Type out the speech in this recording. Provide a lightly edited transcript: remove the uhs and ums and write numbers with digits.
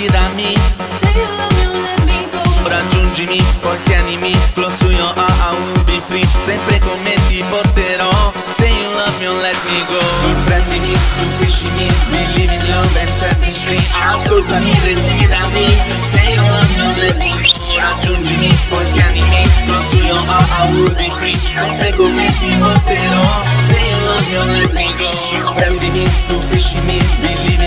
sfidami. Say you love me, let me go. Raggiungimi, poi tienimi, close to your heart, I will be free. Sempre con me ti porterò. Say you love me, let me go. Sorprendimi, stupiscimi, believe in love and set me free. Ascoltami, respirami. Say you love me, let me go. Raggiungimi, poi tienimi, close to your heart, I will be free. Sempre con me ti porterò. Say you love me, let me go. Sorprendimi, stupiscimi, believe